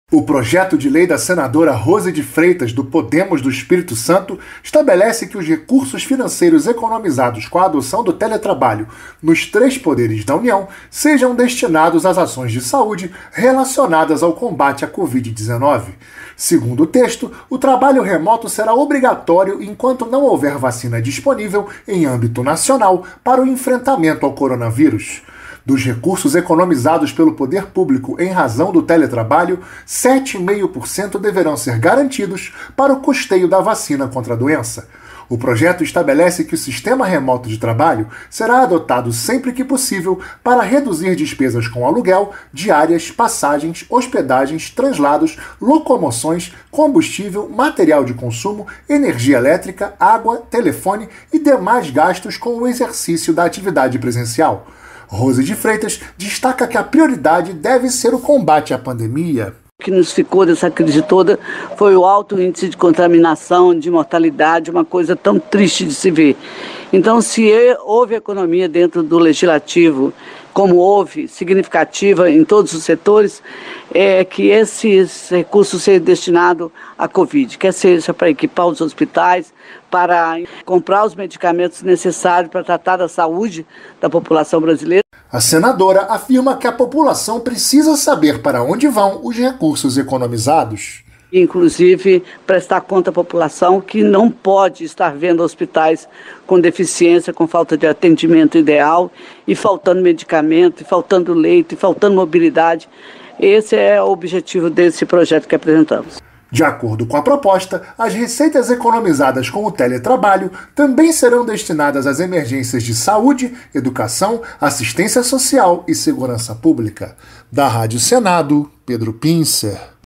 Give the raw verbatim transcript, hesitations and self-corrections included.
O projeto de lei da senadora Rose de Freitas, do Podemos do Espírito Santo, estabelece que os recursos financeiros economizados com a adoção do teletrabalho nos três poderes da União sejam destinados às ações de saúde relacionadas ao combate à covid dezenove. Segundo o texto, o trabalho remoto será obrigatório enquanto não houver vacina disponível em âmbito nacional para o enfrentamento ao coronavírus. Dos recursos economizados pelo poder público em razão do teletrabalho, sete vírgula cinco por cento deverão ser garantidos para o custeio da vacina contra a doença. O projeto estabelece que o sistema remoto de trabalho será adotado sempre que possível para reduzir despesas com aluguel, diárias, passagens, hospedagens, translados, locomoções, combustível, material de consumo, energia elétrica, água, telefone e demais gastos com o exercício da atividade presencial. Rose de Freitas destaca que a prioridade deve ser o combate à pandemia. O que nos ficou dessa crise toda foi o alto índice de contaminação, de mortalidade, uma coisa tão triste de se ver. Então, se houve economia dentro do legislativo, como houve, significativa em todos os setores, é que esses recursos sejam destinados à Covid, quer seja para equipar os hospitais, para comprar os medicamentos necessários para tratar da saúde da população brasileira. A senadora afirma que a população precisa saber para onde vão os recursos economizados. Inclusive, prestar conta à população que não pode estar vendo hospitais com deficiência, com falta de atendimento ideal, e faltando medicamento, e faltando leito, e faltando mobilidade. Esse é o objetivo desse projeto que apresentamos. De acordo com a proposta, as receitas economizadas com o teletrabalho também serão destinadas às emergências de saúde, educação, assistência social e segurança pública. Da Rádio Senado, Pedro Pincer.